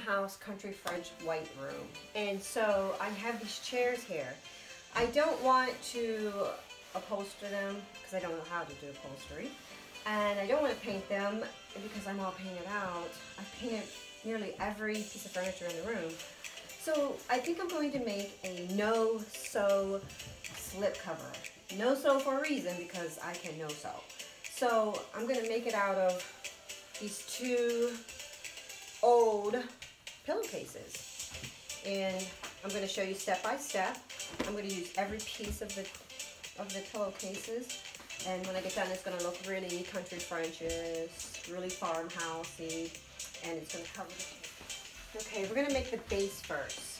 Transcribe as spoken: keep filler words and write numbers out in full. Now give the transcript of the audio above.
Farmhouse Country French white room. And so I have these chairs here. I don't want to upholster them because I don't know how to do upholstery. And I don't want to paint them because I'm all painted out. I've painted nearly every piece of furniture in the room. So I think I'm going to make a no-sew slip cover. No-sew for a reason because I can no-sew. So I'm going to make it out of these two old pillowcases. And I'm going to show you step by step. I'm going to use every piece of the of the pillowcases. And when I get done, it's going to look really country Frenchish, really farmhousey, and it's going to cover the. Okay, we're going to make the base first.